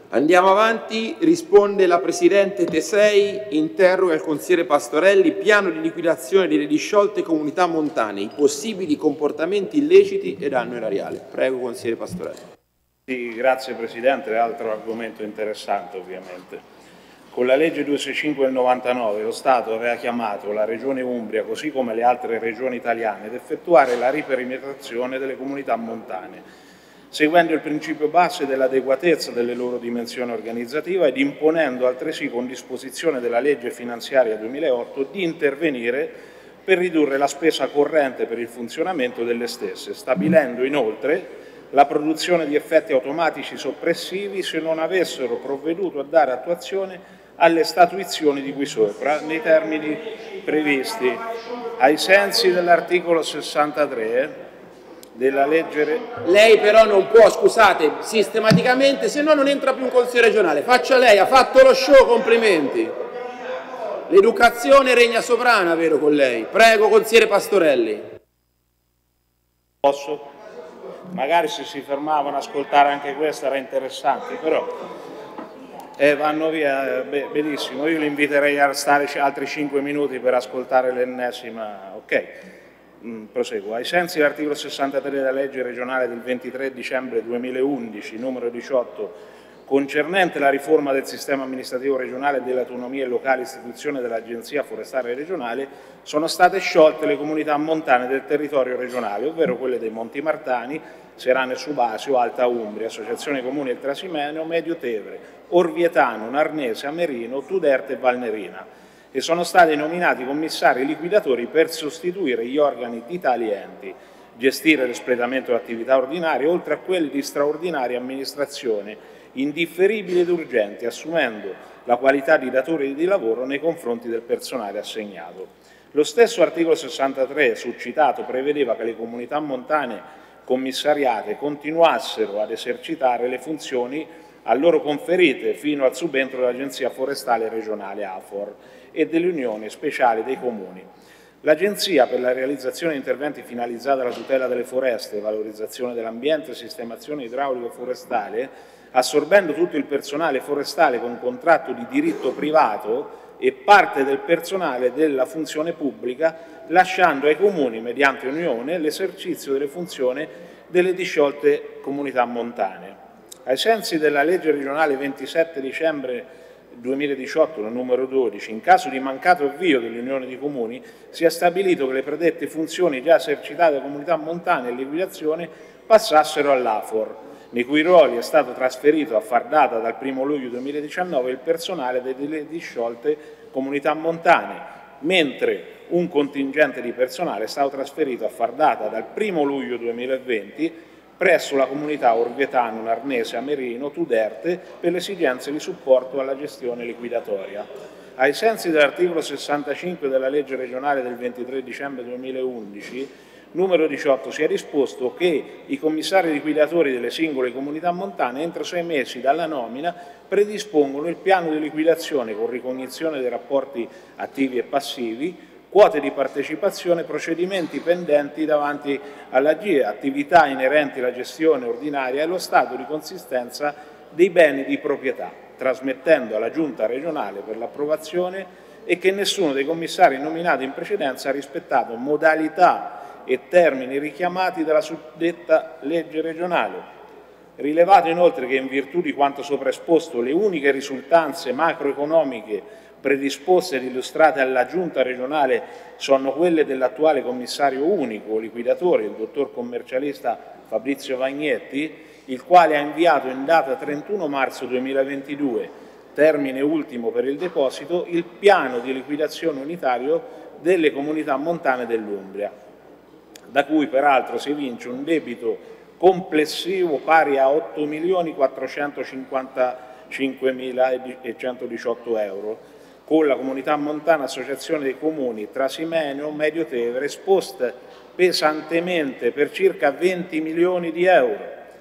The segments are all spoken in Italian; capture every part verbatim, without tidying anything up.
Andiamo avanti, risponde la Presidente Tesei, interroga il consigliere Pastorelli, piano di liquidazione delle disciolte comunità montane, i possibili comportamenti illeciti e danno erariale. Prego, consigliere Pastorelli. Sì, grazie Presidente, altro argomento interessante ovviamente. Con la legge duecentosessantacinque del novantanove lo Stato aveva chiamato la Regione Umbria, così come le altre regioni italiane, ad effettuare la riperimetrazione delle comunità montane, seguendo il principio base dell'adeguatezza delle loro dimensioni organizzative ed imponendo altresì con disposizione della legge finanziaria duemilaotto di intervenire per ridurre la spesa corrente per il funzionamento delle stesse, stabilendo inoltre la produzione di effetti automatici soppressivi se non avessero provveduto a dare attuazione alle statuizioni di cui sopra, nei termini previsti ai sensi dell'articolo sessantatré della legge... Lei però non può, scusate, sistematicamente, se no non entra più un consigliere regionale. Faccia lei, ha fatto lo show, complimenti. L'educazione regna sovrana, vero con lei? Prego, consigliere Pastorelli. Posso? Magari se si fermavano ad ascoltare anche questa era interessante, però eh, vanno via, beh, benissimo, io li inviterei a stare altri cinque minuti per ascoltare l'ennesima, ok, mm, proseguo. Ai sensi dell'articolo sessantatré della legge regionale del ventitré dicembre duemilaundici, numero diciotto, concernente la riforma del sistema amministrativo regionale e delle autonomie locali, istituzione dell'Agenzia Forestale Regionale, sono state sciolte le comunità montane del territorio regionale, ovvero quelle dei Monti Martani, Serane Subasio, Alta Umbria, Associazione Comuni del Trasimeno, Medio Tevere, Orvietano, Narnese, Amerino, Tuderte e Valnerina, e sono stati nominati commissari liquidatori per sostituire gli organi di tali enti, gestire l'espletamento dell'attività ordinaria, oltre a quelli di straordinaria amministrazione, indifferibili ed urgenti, assumendo la qualità di datore di lavoro nei confronti del personale assegnato. Lo stesso articolo sessantatré succitato prevedeva che le comunità montane commissariate continuassero ad esercitare le funzioni a loro conferite fino al subentro dell'Agenzia Forestale Regionale A F O R e delle Unioni Speciali dei Comuni. L'Agenzia per la realizzazione di interventi finalizzati alla tutela delle foreste, valorizzazione dell'ambiente e sistemazione idraulica forestale, assorbendo tutto il personale forestale con contratto di diritto privato e parte del personale della funzione pubblica, lasciando ai comuni, mediante unione, l'esercizio delle funzioni delle disciolte comunità montane. Ai sensi della legge regionale ventisette dicembre duemiladiciotto, numero dodici, in caso di mancato avvio dell'Unione di Comuni, si è stabilito che le predette funzioni già esercitate da comunità montane e liquidazione passassero all'A F O R, nei cui ruoli è stato trasferito a far data dal primo luglio duemiladiciannove il personale delle disciolte comunità montane, mentre un contingente di personale è stato trasferito a far data dal primo luglio duemilaventi presso la comunità Orvietano, Narnese, Amerino, Tuderte per le esigenze di supporto alla gestione liquidatoria. Ai sensi dell'articolo sessantacinque della legge regionale del ventitré dicembre duemilaundici, numero diciotto, si è disposto che i commissari liquidatori delle singole comunità montane entro sei mesi dalla nomina predispongono il piano di liquidazione con ricognizione dei rapporti attivi e passivi, quote di partecipazione, procedimenti pendenti davanti alla G I E, attività inerenti alla gestione ordinaria e lo stato di consistenza dei beni di proprietà, trasmettendo alla Giunta regionale per l'approvazione e che nessuno dei commissari nominati in precedenza ha rispettato modalità e termini richiamati dalla suddetta legge regionale. Rilevato inoltre che in virtù di quanto sopra esposto le uniche risultanze macroeconomiche predisposte ed illustrate alla Giunta regionale sono quelle dell'attuale commissario unico liquidatore, il dottor commercialista Fabrizio Vagnetti, il quale ha inviato in data trentuno marzo duemilaventidue, termine ultimo per il deposito, il piano di liquidazione unitario delle comunità montane dell'Umbria, da cui peraltro si evince un debito complessivo pari a otto milioni quattrocentocinquantacinquemilacentodiciotto euro, con la comunità montana Associazione dei Comuni Trasimeno, Medio Tevere, esposte pesantemente per circa venti milioni di euro.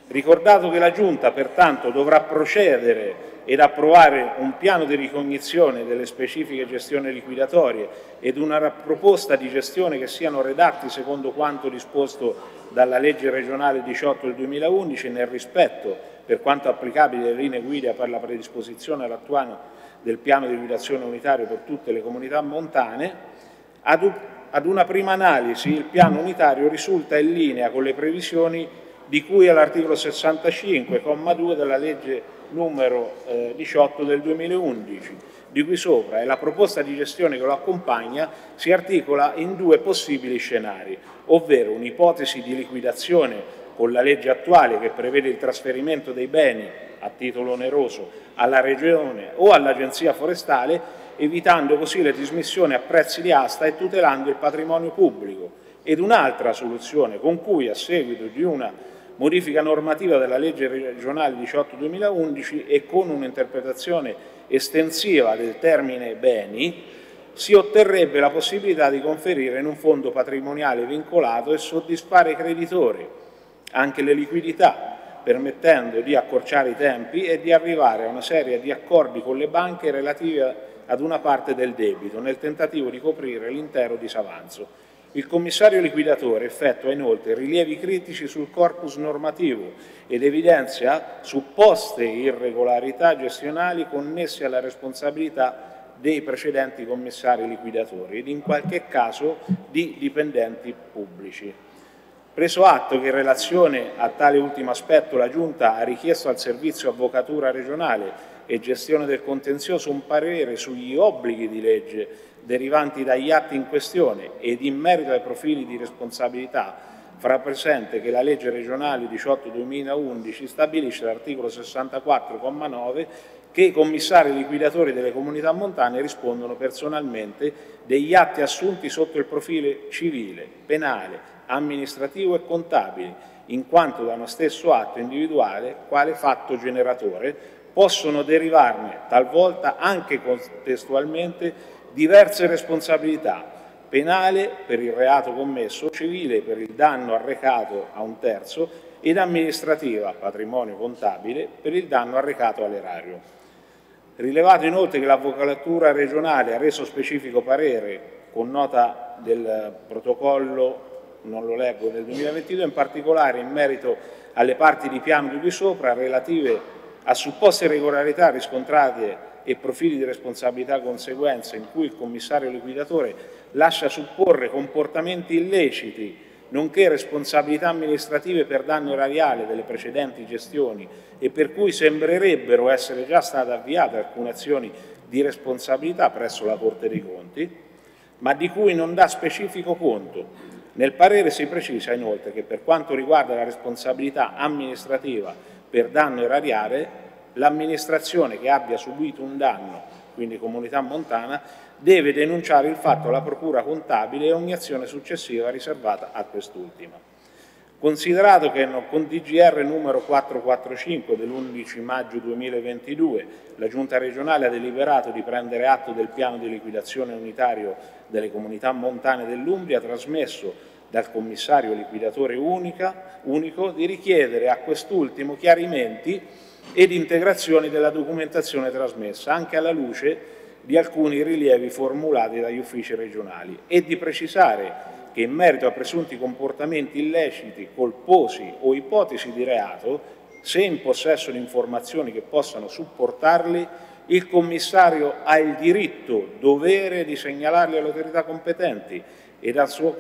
Ricordato che la Giunta pertanto dovrà procedere ed approvare un piano di ricognizione delle specifiche gestioni liquidatorie ed una proposta di gestione che siano redatti secondo quanto disposto dalla legge regionale diciotto del duemilaundici nel rispetto, per quanto applicabile, delle linee guida per la predisposizione e l'attuazione del piano di liquidazione unitario per tutte le comunità montane, ad, ad una prima analisi il piano unitario risulta in linea con le previsioni di cui all'articolo sessantacinque, comma due della legge numero eh, diciotto del duemilaundici, di cui sopra, e la proposta di gestione che lo accompagna si articola in due possibili scenari, ovvero un'ipotesi di liquidazione con la legge attuale che prevede il trasferimento dei beni a titolo oneroso alla Regione o all'Agenzia Forestale, evitando così le dismissioni a prezzi di asta e tutelando il patrimonio pubblico, ed un'altra soluzione con cui, a seguito di una modifica normativa della legge regionale diciotto duemilaundici e con un'interpretazione estensiva del termine beni, si otterrebbe la possibilità di conferire in un fondo patrimoniale vincolato e soddisfare i creditori anche le liquidità, permettendo di accorciare i tempi e di arrivare a una serie di accordi con le banche relativi ad una parte del debito, nel tentativo di coprire l'intero disavanzo. Il commissario liquidatore effettua inoltre rilievi critici sul corpus normativo ed evidenzia supposte irregolarità gestionali connesse alla responsabilità dei precedenti commissari liquidatori ed in qualche caso di dipendenti pubblici. Preso atto che in relazione a tale ultimo aspetto la Giunta ha richiesto al Servizio Avvocatura Regionale e Gestione del Contenzioso un parere sugli obblighi di legge derivanti dagli atti in questione ed in merito ai profili di responsabilità, farà presente che la legge regionale diciotto duemilaundici stabilisce all'articolo sessantaquattro, comma nove, che i commissari liquidatori delle comunità montane rispondono personalmente degli atti assunti sotto il profilo civile, penale, amministrativo e contabile, in quanto da uno stesso atto individuale, quale fatto generatore, possono derivarne talvolta anche contestualmente diverse responsabilità: penale per il reato commesso, civile per il danno arrecato a un terzo ed amministrativa, patrimonio contabile, per il danno arrecato all'erario. Rilevato inoltre che l'Avvocatura regionale ha reso specifico parere con nota del protocollo, non lo leggo, del duemilaventidue, in particolare in merito alle parti di piano di cui sopra relative a supposte irregolarità riscontrate e profili di responsabilità conseguenza in cui il commissario liquidatore lascia supporre comportamenti illeciti nonché responsabilità amministrative per danno erariale delle precedenti gestioni e per cui sembrerebbero essere già state avviate alcune azioni di responsabilità presso la Corte dei Conti, ma di cui non dà specifico conto. Nel parere si precisa inoltre che per quanto riguarda la responsabilità amministrativa per danno erariale, l'amministrazione che abbia subito un danno, quindi comunità montana, deve denunciare il fatto alla procura contabile e ogni azione successiva riservata a quest'ultima. Considerato che con D G R numero quattrocentoquarantacinque dell'undici maggio duemilaventidue la Giunta regionale ha deliberato di prendere atto del piano di liquidazione unitario delle comunità montane dell'Umbria trasmesso dal commissario liquidatore unica, unico, di richiedere a quest'ultimo chiarimenti ed integrazioni della documentazione trasmessa, anche alla luce di alcuni rilievi formulati dagli uffici regionali, e di precisare che in merito a presunti comportamenti illeciti, colposi o ipotesi di reato, se in possesso di informazioni che possano supportarli, il commissario ha il diritto, dovere di segnalarli alle autorità competenti ed al suo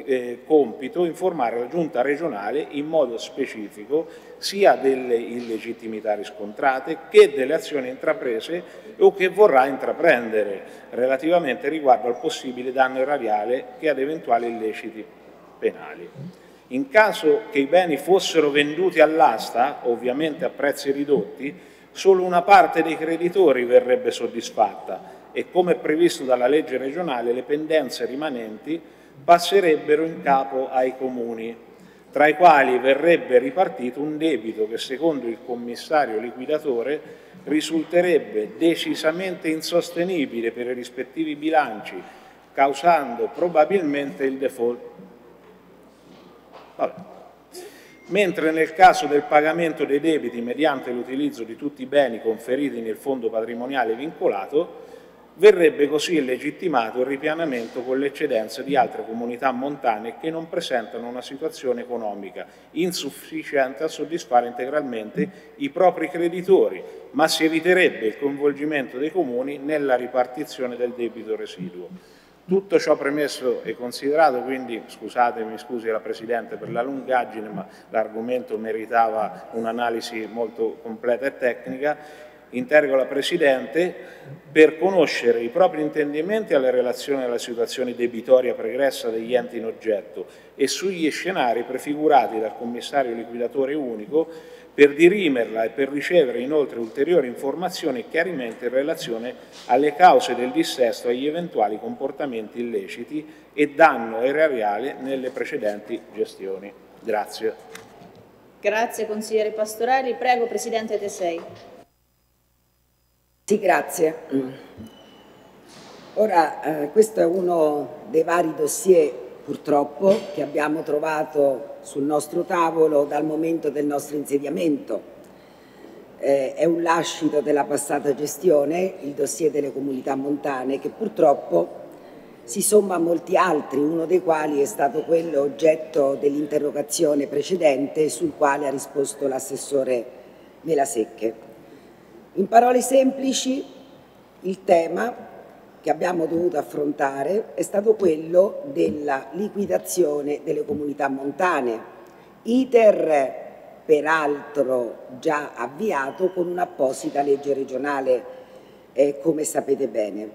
compito informare la Giunta regionale in modo specifico sia delle illegittimità riscontrate che delle azioni intraprese o che vorrà intraprendere relativamente riguardo al possibile danno erariale che ad eventuali illeciti penali. In caso che i beni fossero venduti all'asta, ovviamente a prezzi ridotti, solo una parte dei creditori verrebbe soddisfatta e, come previsto dalla legge regionale, le pendenze rimanenti passerebbero in capo ai comuni, tra i quali verrebbe ripartito un debito che, secondo il commissario liquidatore, risulterebbe decisamente insostenibile per i rispettivi bilanci, causando probabilmente il default. Vabbè. mentre nel caso del pagamento dei debiti mediante l'utilizzo di tutti i beni conferiti nel fondo patrimoniale vincolato, verrebbe così legittimato il ripianamento con le eccedenze di altre comunità montane che non presentano una situazione economica insufficiente a soddisfare integralmente i propri creditori, ma si eviterebbe il coinvolgimento dei comuni nella ripartizione del debito residuo. Tutto ciò premesso e considerato, quindi scusatemi, scusi la Presidente per la lungaggine, ma l'argomento meritava un'analisi molto completa e tecnica, interrogo la Presidente per conoscere i propri intendimenti alla relazione della situazione debitoria pregressa degli enti in oggetto e sugli scenari prefigurati dal Commissario liquidatore unico per dirimerla e per ricevere inoltre ulteriori informazioni e chiarimenti in relazione alle cause del dissesto e agli eventuali comportamenti illeciti e danno erariale nelle precedenti gestioni. Grazie. Grazie consigliere Pastorelli. Prego Presidente Tesei. Sì, grazie. Ora, eh, questo è uno dei vari dossier, purtroppo, che abbiamo trovato sul nostro tavolo dal momento del nostro insediamento. Eh, è un lascito della passata gestione, il dossier delle comunità montane, che purtroppo si somma a molti altri, uno dei quali è stato quello oggetto dell'interrogazione precedente sul quale ha risposto l'assessore Melasecche. In parole semplici, il tema che abbiamo dovuto affrontare è stato quello della liquidazione delle comunità montane, iter peraltro già avviato con un'apposita legge regionale, eh, come sapete bene.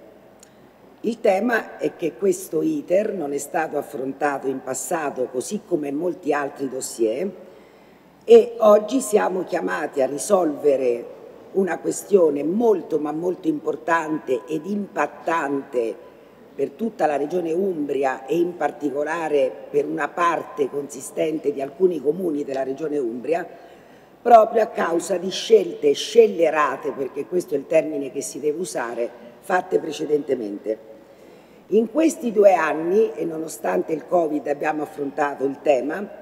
Il tema è che questo iter non è stato affrontato in passato, così come molti altri dossier, e oggi siamo chiamati a risolvere una questione molto ma molto importante ed impattante per tutta la regione Umbria e in particolare per una parte consistente di alcuni comuni della regione Umbria, proprio a causa di scelte scellerate, perché questo è il termine che si deve usare, fatte precedentemente. In questi due anni, e nonostante il Covid, abbiamo affrontato il tema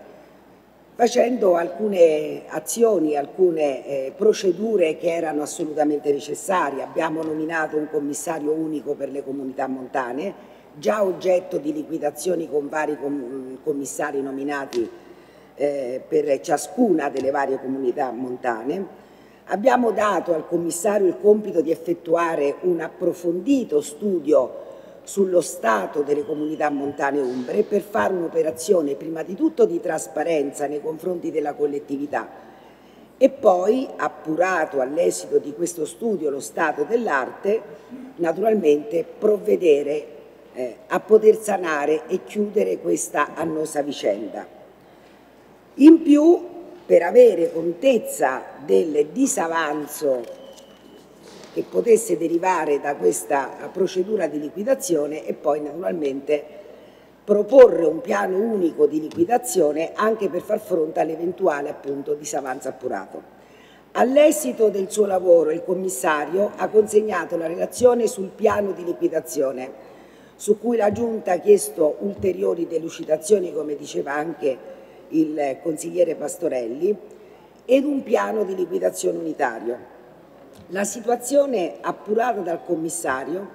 facendo alcune azioni, alcune eh, procedure che erano assolutamente necessarie. Abbiamo nominato un commissario unico per le comunità montane, già oggetto di liquidazioni con vari com commissari nominati eh, per ciascuna delle varie comunità montane. Abbiamo dato al commissario il compito di effettuare un approfondito studio sullo stato delle comunità montane umbre per fare un'operazione prima di tutto di trasparenza nei confronti della collettività e poi, appurato all'esito di questo studio lo stato dell'arte, naturalmente provvedere eh, a poter sanare e chiudere questa annosa vicenda. In più, per avere contezza del disavanzo che potesse derivare da questa procedura di liquidazione e poi naturalmente proporre un piano unico di liquidazione anche per far fronte all'eventuale appunto disavanzo appurato. All'esito del suo lavoro il commissario ha consegnato la relazione sul piano di liquidazione, su cui la Giunta ha chiesto ulteriori delucidazioni, come diceva anche il consigliere Pastorelli, ed un piano di liquidazione unitario. La situazione appurata dal commissario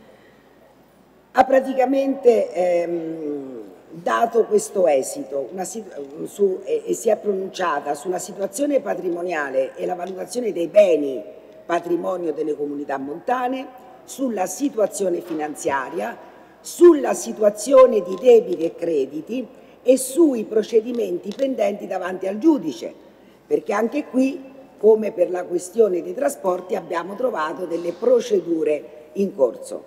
ha praticamente ehm, dato questo esito una su, e, e si è pronunciata sulla situazione patrimoniale e la valutazione dei beni patrimonio delle comunità montane, sulla situazione finanziaria, sulla situazione di debiti e crediti e sui procedimenti pendenti davanti al giudice, perché anche qui, come per la questione dei trasporti, abbiamo trovato delle procedure in corso.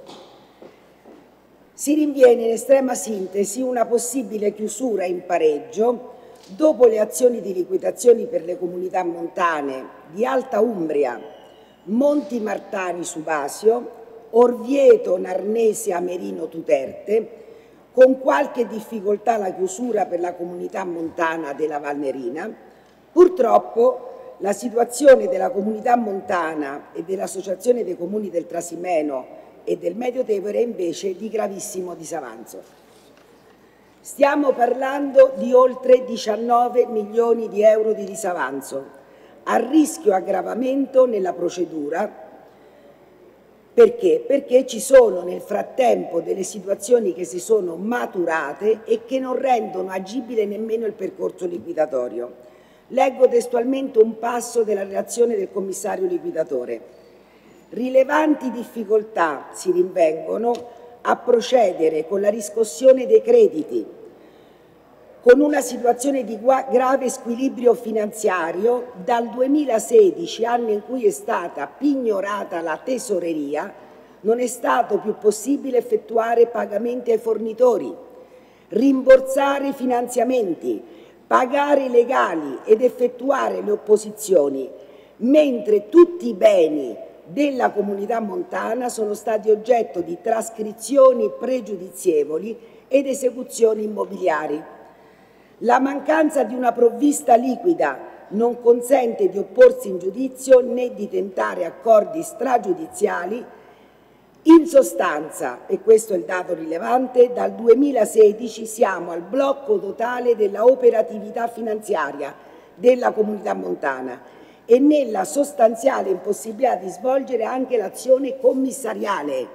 Si rinviene in estrema sintesi una possibile chiusura in pareggio dopo le azioni di liquidazione per le comunità montane di Alta Umbria, Monti Martani Subasio, Orvieto Narnese Amerino Tuterte, con qualche difficoltà la chiusura per la comunità montana della Valnerina. Purtroppo la situazione della comunità montana e dell'Associazione dei Comuni del Trasimeno e del Medio Tevere è invece di gravissimo disavanzo. Stiamo parlando di oltre diciannove milioni di euro di disavanzo, a rischio aggravamento nella procedura. Perché? Perché ci sono nel frattempo delle situazioni che si sono maturate e che non rendono agibile nemmeno il percorso liquidatorio. Leggo testualmente un passo della relazione del commissario liquidatore. Rilevanti difficoltà si rinvengono a procedere con la riscossione dei crediti, con una situazione di grave squilibrio finanziario dal duemilasedici, anno in cui è stata pignorata la tesoreria, non è stato più possibile effettuare pagamenti ai fornitori, rimborsare i finanziamenti, pagare i legali ed effettuare le opposizioni, mentre tutti i beni della comunità montana sono stati oggetto di trascrizioni pregiudizievoli ed esecuzioni immobiliari. La mancanza di una provvista liquida non consente di opporsi in giudizio né di tentare accordi stragiudiziali. In sostanza, e questo è il dato rilevante, dal duemilasedici siamo al blocco totale della operatività finanziaria della comunità montana e nella sostanziale impossibilità di svolgere anche l'azione commissariale.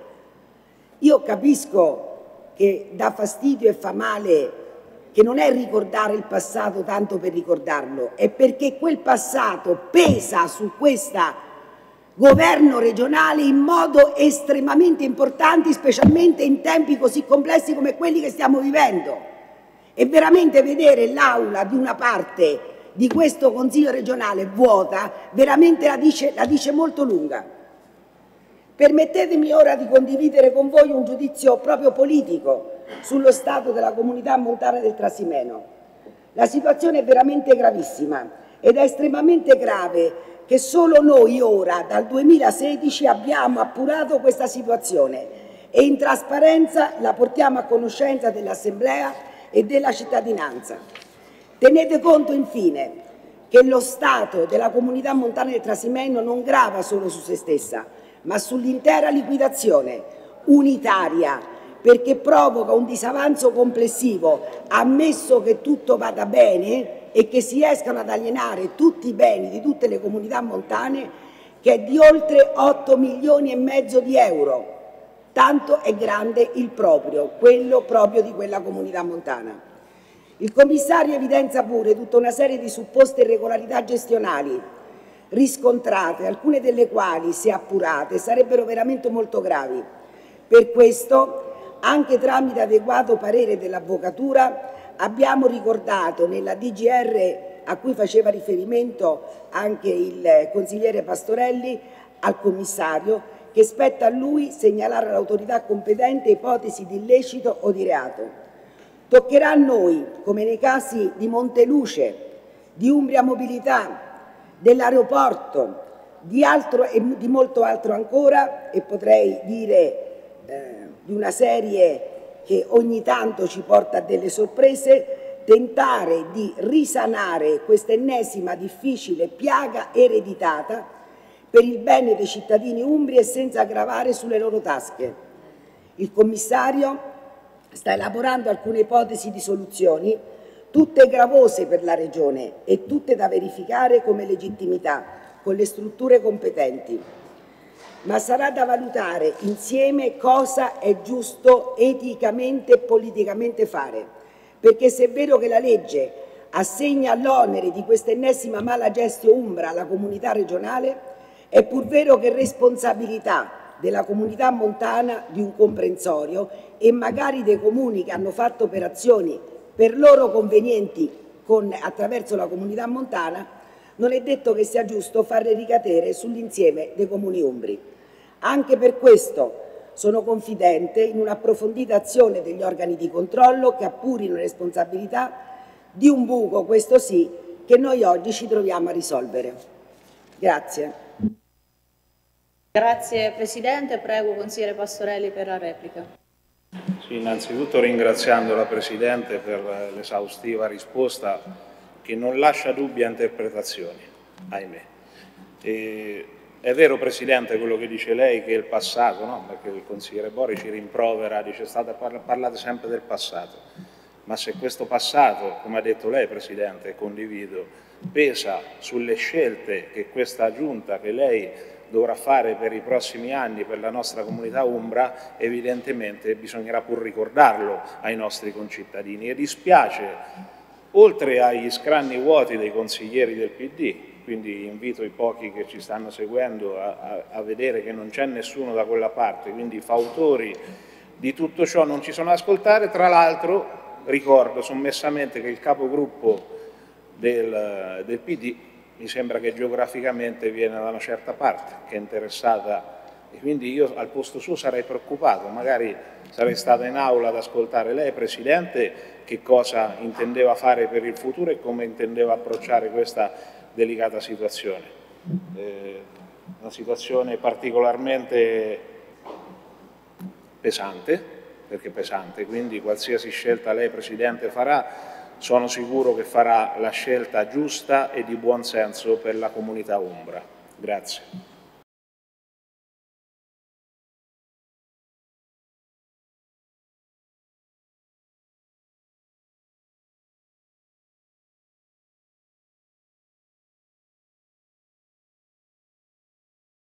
Io capisco che dà fastidio e fa male, che non è ricordare il passato tanto per ricordarlo, è perché quel passato pesa su questo governo regionale in modo estremamente importante, specialmente in tempi così complessi come quelli che stiamo vivendo. E veramente vedere l'aula di una parte di questo Consiglio regionale vuota, veramente la dice, la dice molto lunga. Permettetemi ora di condividere con voi un giudizio proprio politico sullo stato della comunità montana del Trasimeno. La situazione è veramente gravissima ed è estremamente grave che solo noi ora, dal duemilasedici, abbiamo appurato questa situazione e in trasparenza la portiamo a conoscenza dell'Assemblea e della cittadinanza. Tenete conto infine che lo stato della comunità montana del Trasimeno non grava solo su se stessa, ma sull'intera liquidazione unitaria, perché provoca un disavanzo complessivo, ammesso che tutto vada bene e che si riescano ad alienare tutti i beni di tutte le comunità montane, che è di oltre otto milioni e mezzo di euro. Tanto è grande il proprio, quello proprio di quella comunità montana. Il commissario evidenzia pure tutta una serie di supposte irregolarità gestionali riscontrate, alcune delle quali, se appurate, sarebbero veramente molto gravi. Per questo, anche tramite adeguato parere dell'Avvocatura, abbiamo ricordato nella D G R a cui faceva riferimento anche il consigliere Pastorelli al commissario, che spetta a lui segnalare all'autorità competente ipotesi di illecito o di reato. Toccherà a noi, come nei casi di Monteluce, di Umbria Mobilità, dell'aeroporto, di, altro e di molto altro ancora, e potrei dire eh, di una serie che ogni tanto ci porta a delle sorprese, tentare di risanare questa ennesima difficile piaga ereditata per il bene dei cittadini umbri e senza gravare sulle loro tasche. Il commissario sta elaborando alcune ipotesi di soluzioni, tutte gravose per la Regione e tutte da verificare come legittimità con le strutture competenti. Ma sarà da valutare insieme cosa è giusto eticamente e politicamente fare, perché se è vero che la legge assegna l'onere di questa ennesima mala gestio umbra alla comunità regionale, è pur vero che responsabilità della comunità montana di un comprensorio e magari dei comuni che hanno fatto operazioni per loro convenienti con, attraverso la comunità montana, non è detto che sia giusto farle ricadere sull'insieme dei comuni umbri. Anche per questo sono confidente in un'approfondita azione degli organi di controllo che appurino le responsabilità di un buco, questo sì, che noi oggi ci troviamo a risolvere. Grazie. Grazie Presidente, prego consigliere Pastorelli per la replica. Sì, innanzitutto ringraziando la Presidente per l'esaustiva risposta che non lascia dubbi a interpretazioni, ahimè. E è vero Presidente quello che dice lei, che il passato, no? Perché il consigliere Bori ci rimprovera, dice state parlate sempre del passato. ma se questo passato, come ha detto lei Presidente, condivido, pesa sulle scelte che questa Giunta, che lei dovrà fare per i prossimi anni per la nostra comunità umbra, evidentemente bisognerà pur ricordarlo ai nostri concittadini. E dispiace, oltre agli scranni vuoti dei consiglieri del P D, quindi invito i pochi che ci stanno seguendo a, a, a vedere che non c'è nessuno da quella parte, quindi i fautori di tutto ciò non ci sono ad ascoltare. Tra l'altro ricordo sommessamente che il capogruppo del, del P D mi sembra che geograficamente viene da una certa parte, che è interessata, e quindi io al posto suo sarei preoccupato, magari sarei stata in aula ad ascoltare lei, Presidente, che cosa intendeva fare per il futuro e come intendeva approcciare questa delicata situazione. Eh, una situazione particolarmente pesante, perché pesante, quindi qualsiasi scelta lei Presidente farà, sono sicuro che farà la scelta giusta e di buon senso per la comunità umbra. Grazie.